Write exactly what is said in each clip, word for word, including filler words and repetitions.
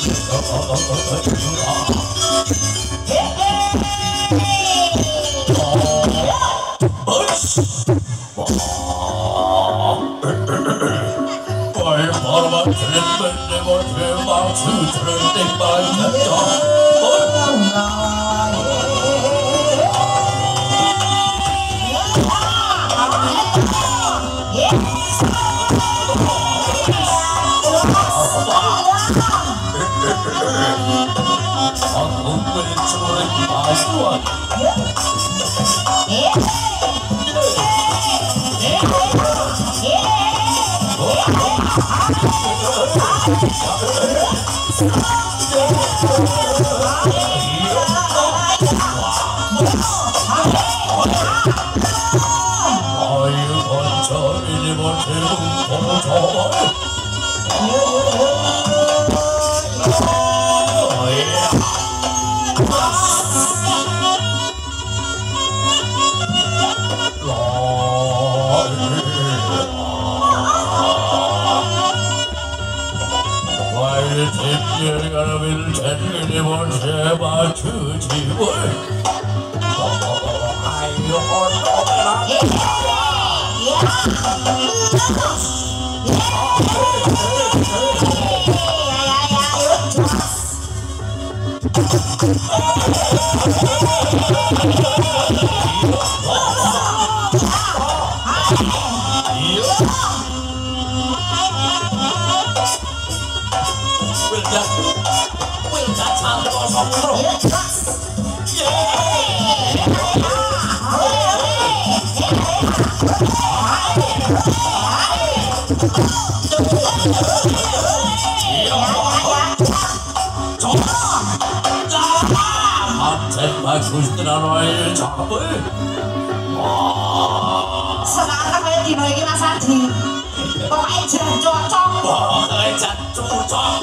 Sekarang kayak dino iki Mas Adi. Pokoknya jangan cocok. Pokoknya jangan cocok.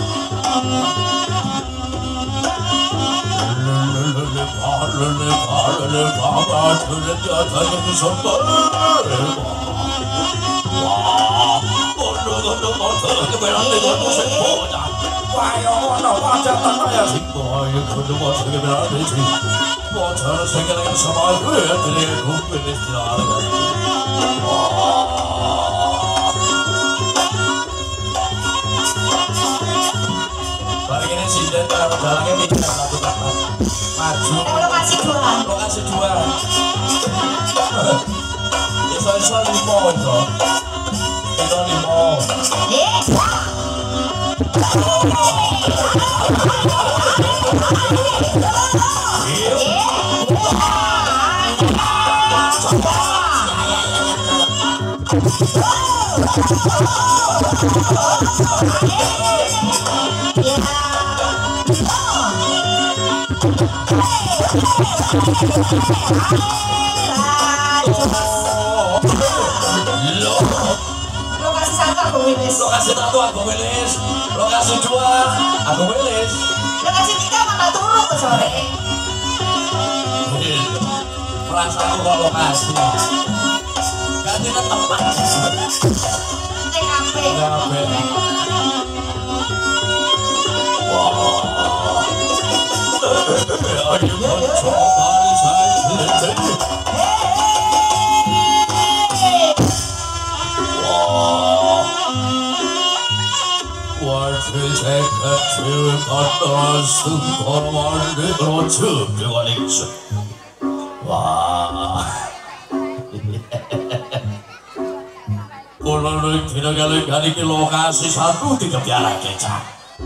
Lokasi dua. Lokasi dua. Iso-iso limo itu. Iso limo. Lokasi satu aku wilis. Lokasi satu aku wilis. Lokasi dua aku wilis. Lokasi tiga mana turun ke sore. Perasaanku kalau lokasi ganti ke tempat T K P. Wah, ayo mencoba saya. Wah, wajib saya kecil karena sungguh wajib lucu dengan itu. Wah, kalau tidak kali-kali ke lokasi satu di kebiara kecap.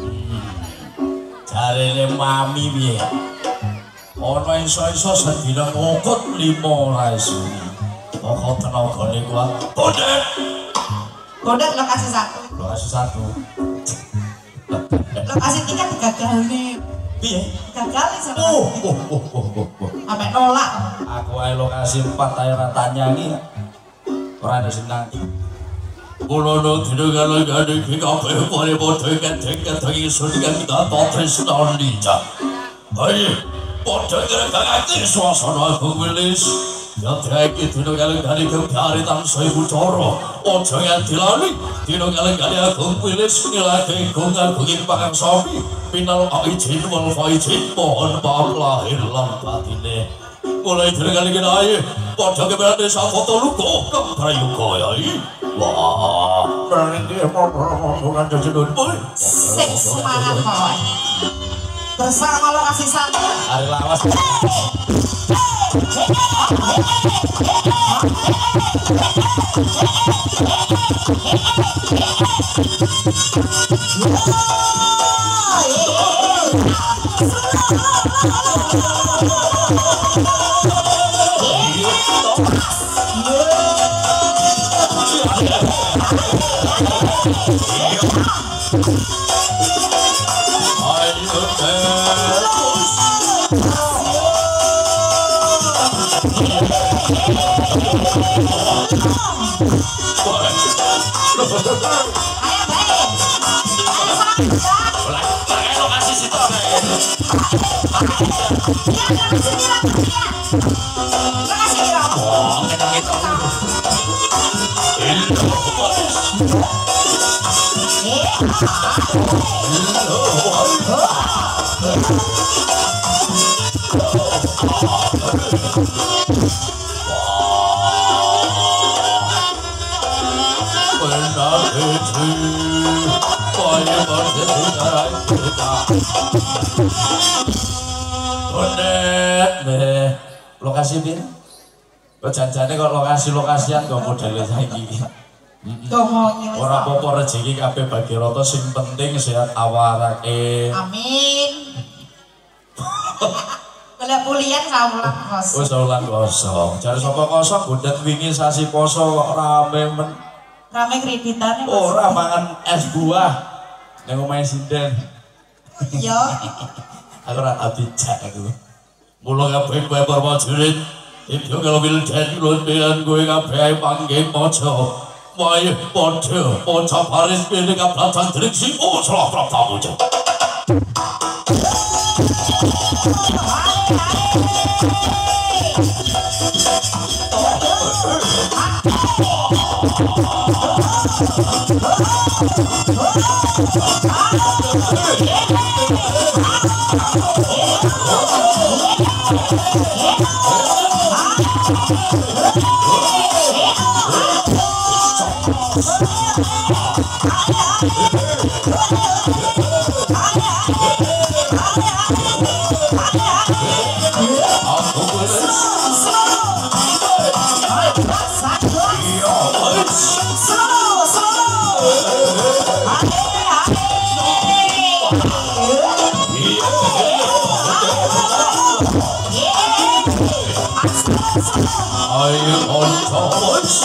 Cari le mami biar. Orang iso-iso sedina ngokot lima raisi. Ngokot tenaga nih gua. Bodet. Bodet lokasi satu. Lokasi satu. Lokasi tiga gagal nih. Iya. Gagal nih sama. Oh, oh, oh, oh, oh, oh. Sampai nolak. Aku ayo lokasi empat ayo tanya nih. Orang ada senang. Kulono tidak kali-kali kita boleh boleh kan-kan lagi sudah kita totes nolija. Ayo, boleh kira-kira suasana aku wilis. Nyatake dina kalengane kebyare tansah ibu cara aja ngandilani dina kalengane agung wilis nilake gungan bungin pakang sami pinal aijin wal faijin mohon maaf lahir lan batine mulai dina kalengane ae padha keberane safoto luka kaprayuga yai wah berarti bukan jejunun boy sing semangat boy bersama lokasi satu hari lawas lokasi bin janjane kok lokasi-lokasian kok modele saiki ora apa-apa rezeki kabeh bagi rata sing penting sehat awake amin golek pulian saulan kosong wis saulan kosong jare sapa kosong bundet wingi sasi poso kok rame men rame kreditane ora mangan es buah ning omahe sinden yo aku ora abijak aku mula kabeh kowe prajurit itu kalau wildan londean kowe kabeh panggih maca wae padha maca baris kene kabratan driksi oh salah praptamu cek Ayo ontos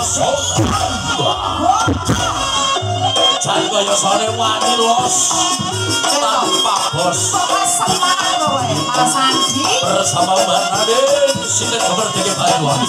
Jan kaya sore wani los tanpa bos. Semangat kowe, Mas Sandi. Bersama Mbak Raden, sinten kabar deke Banyuwangi.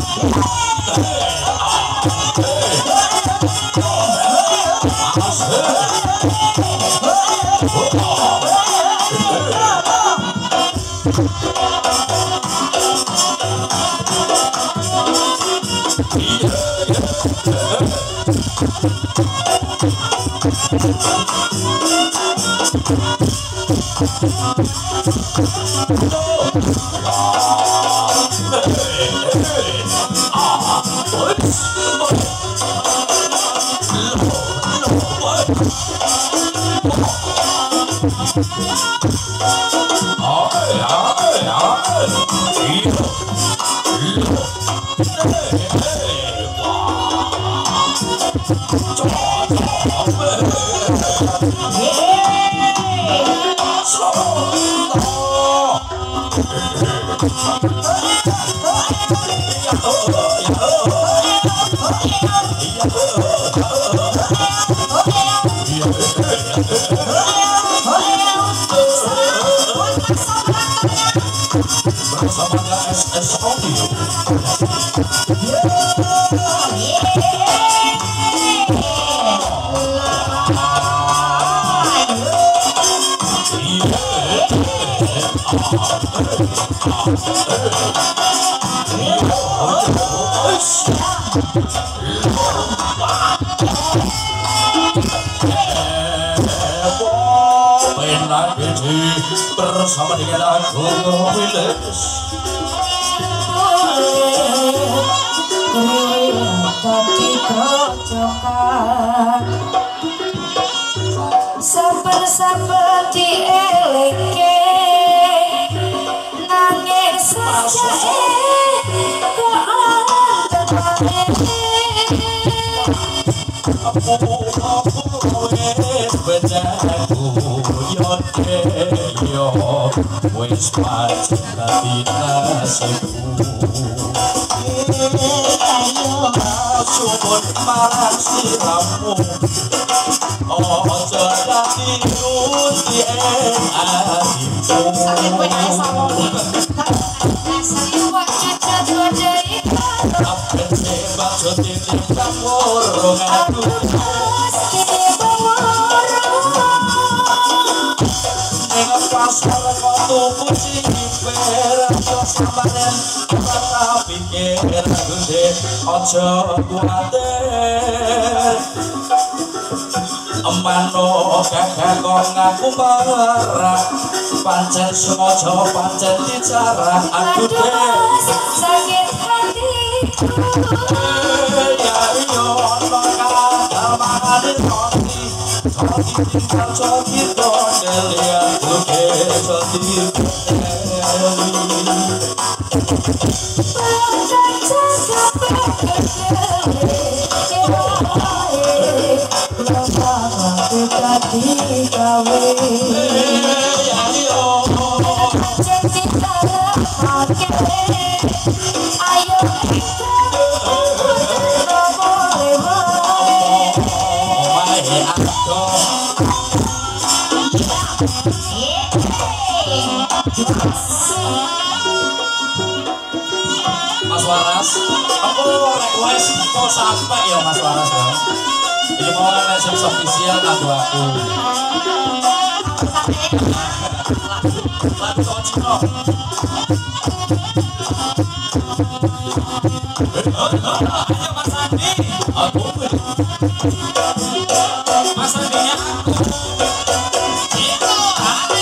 Bersama dengan Agung Wiles dadi grojokan saben-saben dieleke nanging sajake kok aku wis bedaku yote yo wis pancen dadi nasibku ayo suwun marang siramu ojo dadi nuti ing atiku apa sing maksud iki campur aku pasar waktu kucing diper yo sampeyan kata pikir gede aja kuatir emano kakak kok ngaku marah pancen sengaja pancen dicara aku deh sakit hatiku ya yo ono kadal mangane roti roti tinggal coki dodel ya kuke roti Mas Waras, aku request mau sampai ya Mas Waras ya. Ini mau message official lagu aku. Lagu Cocino. Ayo Mas Andi. Aku. Mas Andinya aku. Itu Andi.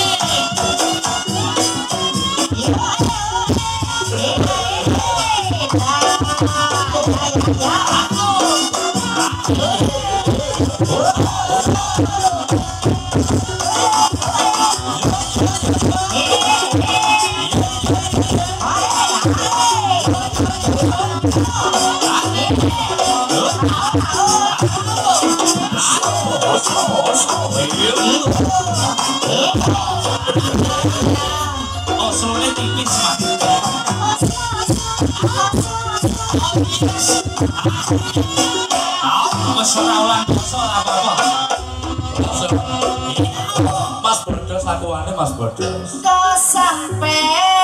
Oh, soalnya tipis, Mas. Wes ora ulang dosa apa-apa. Mas Bordos lakuane Mas Bordos. Kok sampe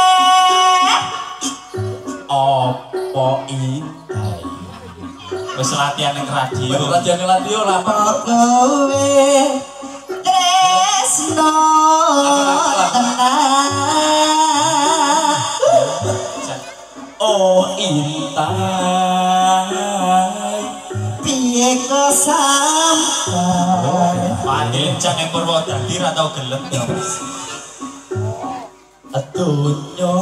Apa intai? Wes latihan ning radio. Latihan radio lama. kowe tresno tenang. Oh intai. Piye kok sampai Panjenengan ning Purwodadi ra tau gelem ya. Adunya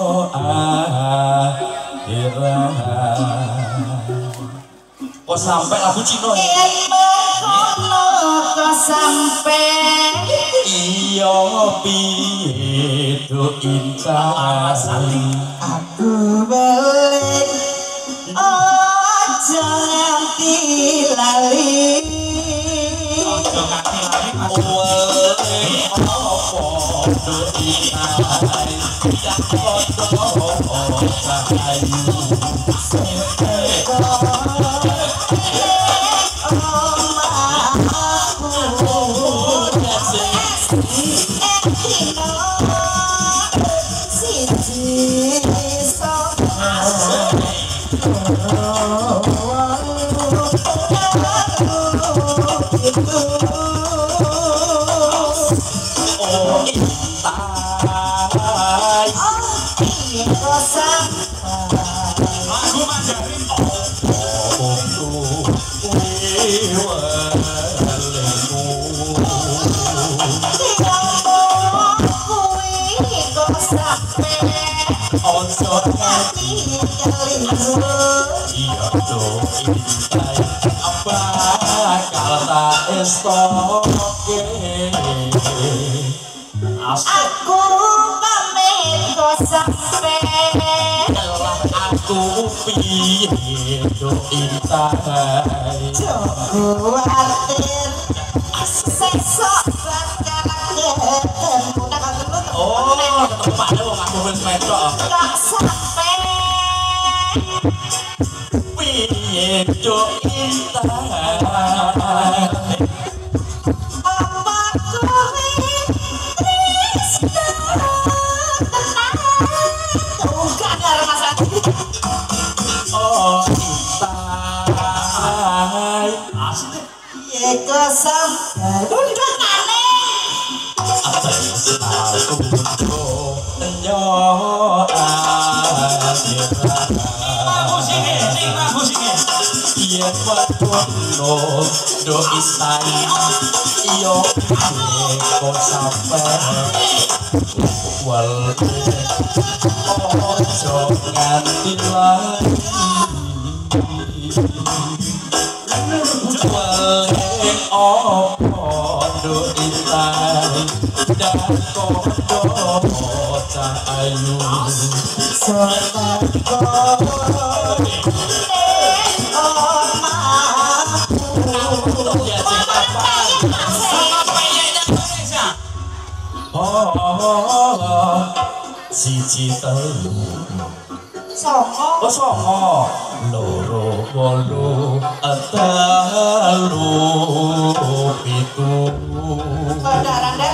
akhirat. Kok sampai lagu Cina ya? yen mengkono kok sampe Iya piye do intai. aku balik aja nganti lali. Ojo nganti lali Mas. Wale apa do intai. Jak kodo cahayu. Oh intai. Lagu Mandarin. Iya do intai. Apa kalau tak estoke. Aku pamit kok sampe Aku piye do intai. kuatir sesok bakal ketemu nang dulu. Oh, tempatnya wong aku wis metok. Kok sampe Piye do intai. apa kowe tresno tenang. Bukan karo Mas Adi. Oh intai. Asli. Piye kok sampe undangane Aku nyo akhirat. Lagu sini, sing lagu sini. Yen wadono do intai. Iyo piye kok sampe wale ojo nganti lali. Wale opo do intai. Dan kodo cahayu. Oh, siji telu. Songo Oh songo loro wolu telu pitu. Randa-randa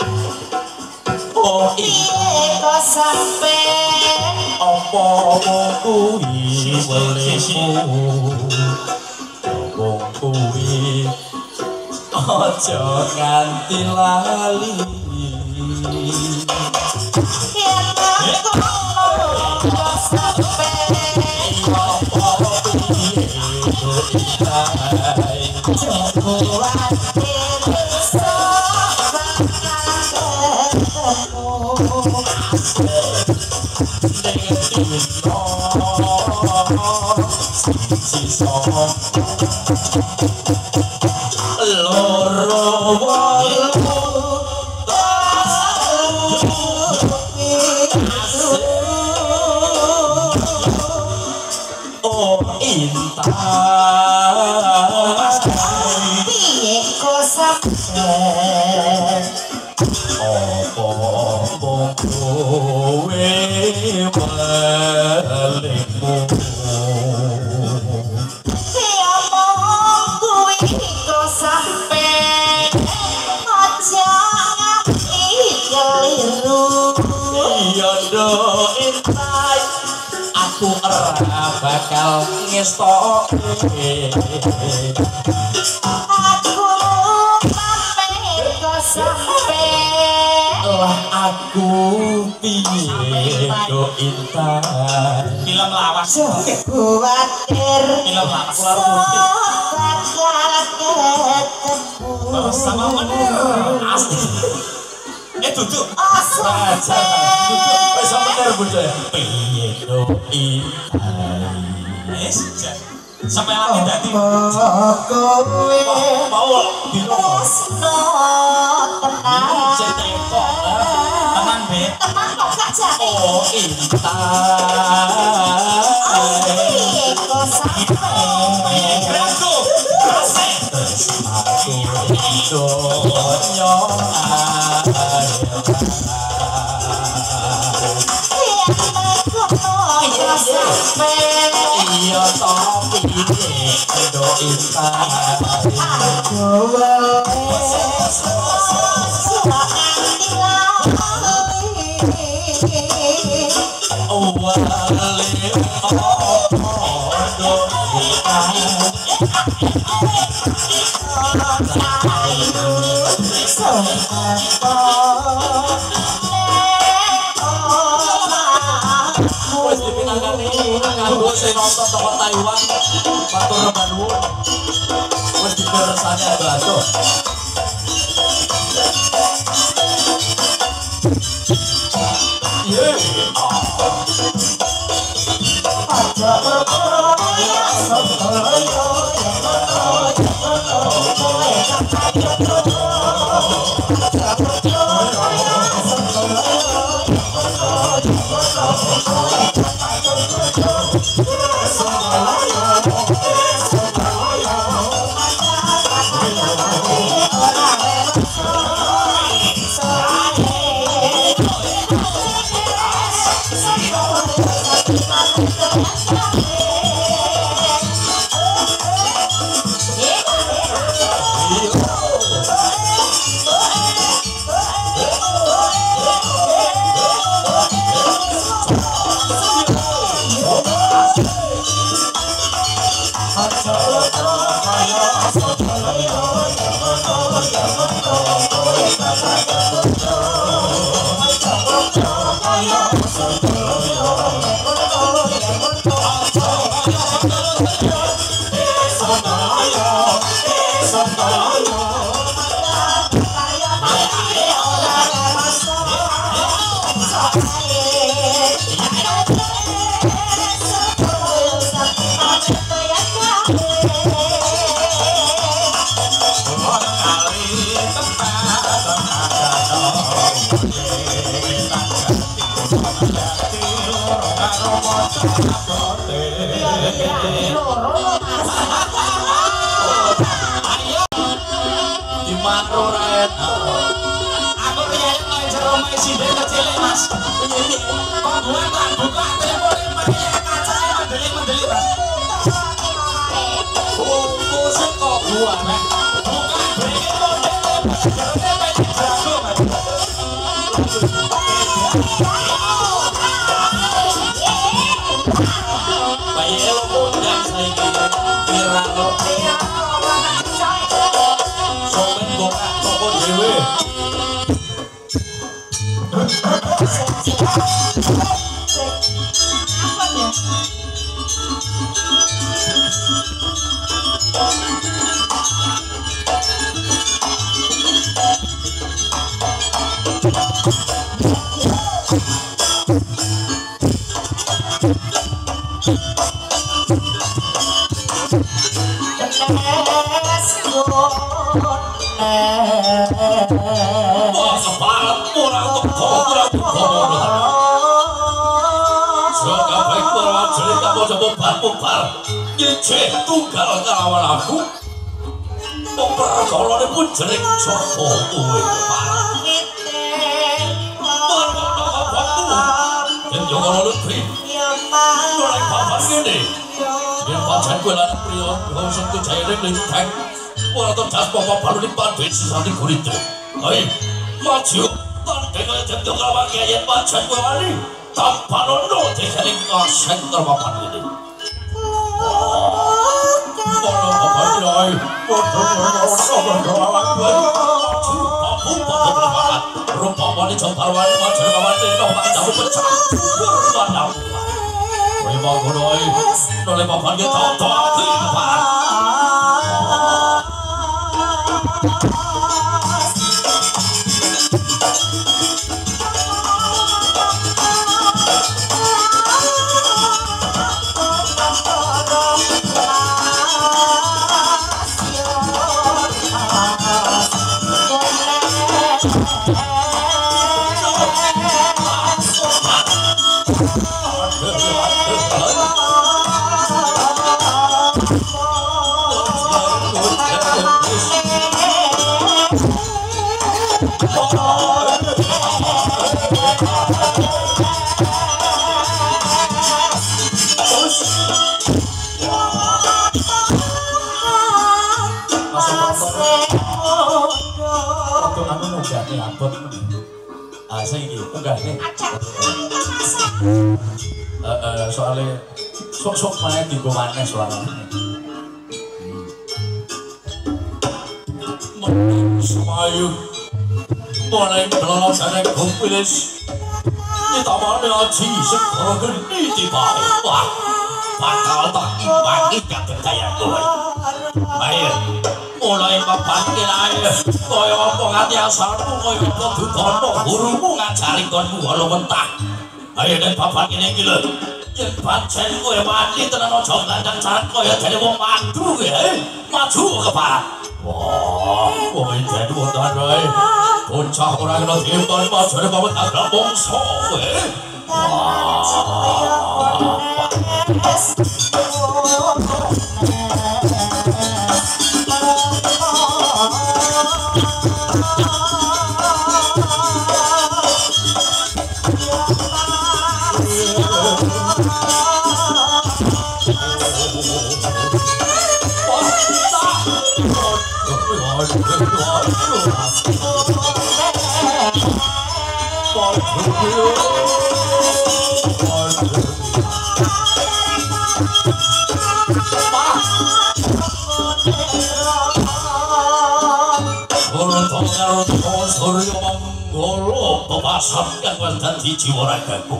Oh piye kok sampe apa wong kuwi welemu. Wong kuwi aja nganti lali. yen mengkono kok sampe Apa piye do intai. kuatir sesok bakal ketemu. Loro wolu oh intai. Piye kok sampe Apa wong kowe welemu. ngestoke aku pamit kok sampe lah aku piye do intan Film lawas. kuatir Film lawas. bakal ketemu Sama bener. Asli. Eh duduk. raja wis bener bunda piye do intan Wis. Sampai lagi dadi. kowe mau dino tresno tenan sing tekok Teman be. teman kok gak jane oh intan piye kok sampe Grago. Asik. aku donya iya tapi do intan wale do intan wis dipinangani kanggo sing nonton toko Taiwan matur nuwun wis dipersane adoh ye di makro rakyat Aku riyen nang jero omahe sindhen kecil Mas. Kok buat tak buka telepon pakai kacane mendeli-mendeli Mas. bungkus kok buah nek Bukan breke model jerone pengen jago Mas. bayi lo kondang saiki viral lo sopen gokak toko dhewe wah separat orang teko orang teko Jaga baik orang jelik kamu coba bubar nyicih tunggal kelawan aku peperkolone pun jelik coba uwe Marmono kapaku dan jangan lebih Nolak papan gini Yang pacan gue lan pria Kau sentuh jaya lintang Orang terdas papa baru dipanduin sisani gurita Hai, maju Tante kaya jendong kawan kaya pacan gue wali Tanpa nono Tekaling kaseng terpapan gini Rupamane jembarwane majene kawane nompak jamu pecah. Warna. Kowe mau ngono ae. Nole papan ki tok-tok kehidupan. Soalnya sok-sok main di gomannya suaranya menang semayu mulai belakangnya kumpilis ditamani aji segera geni tiba wah bakal tak imbangi kakek kaya gue ayo mulai mempanggil ayo kaya apa hati asalmu kaya kudu kono gurumu ngajari konmu walau mentah ayo dan papan ini gila yen pancen kowe mati tenan aja ngandang jaran kaya dene wong madu ya maju keparat wah kowe dene wonten wae bocah ora kena diemban majane pamit agak bangsa kowe Surya Manggolo pepasan yang wonten di jiwa ragaku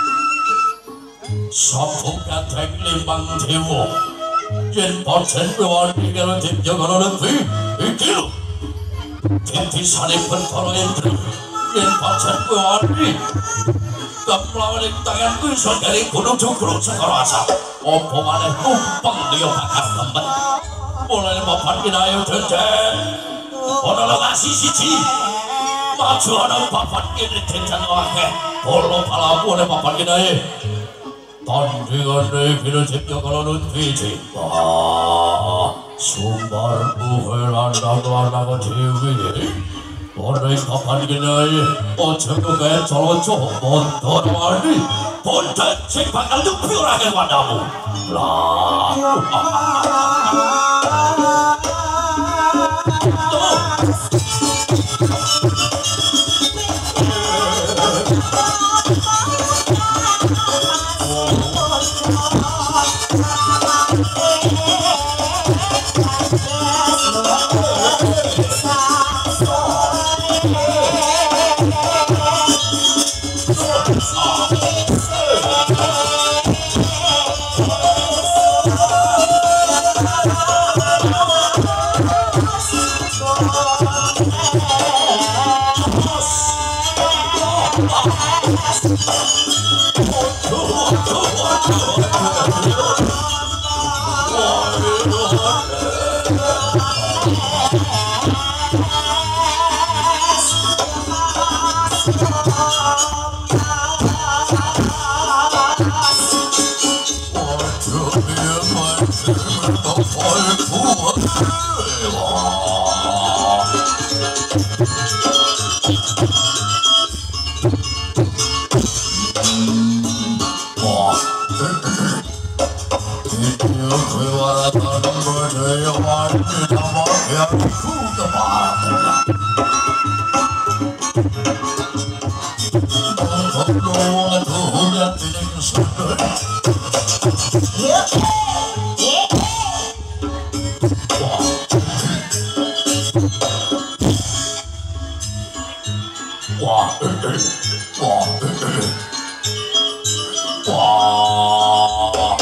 sapa kadang limang dewa yen pancen wani karo dipya karo nebi iki lho titisane Bathara Indra yen pancen wani kamlawan ing tanganku iso gawe gunung jogro segara asap apa maneh tumpeng liya bakal lembet mulane papan kinayo denden ana lokasi siji maju ana papan kene denden akeh polo palapu ana papan kinae tandingane kene dipya karo nuti wah sumbar uhelan lan dewi Ora papan kinae ojo kowe coloco motor wani ponten sing bakal nupi ora kene wadamu lah Wah.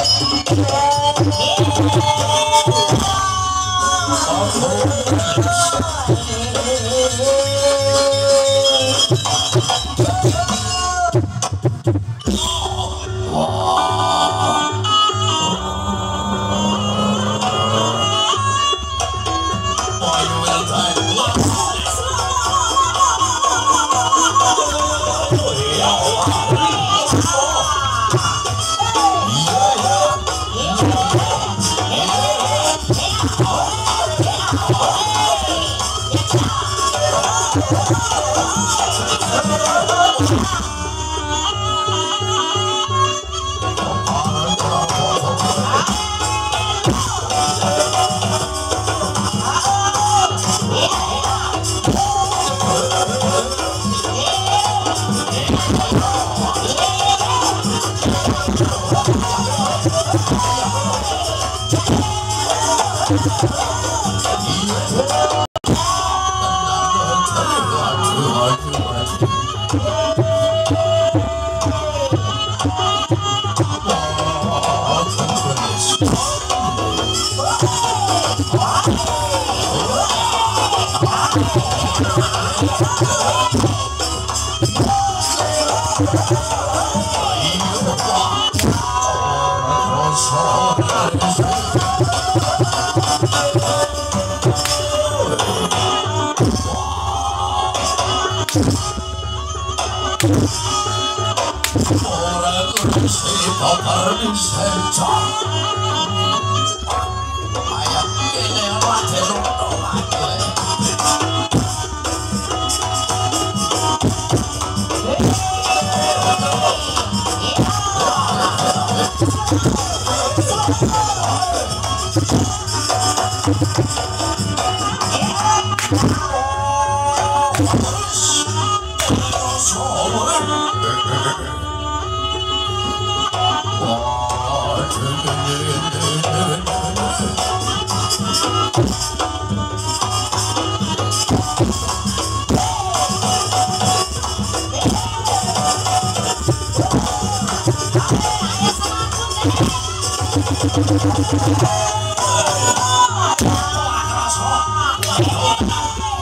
Hey!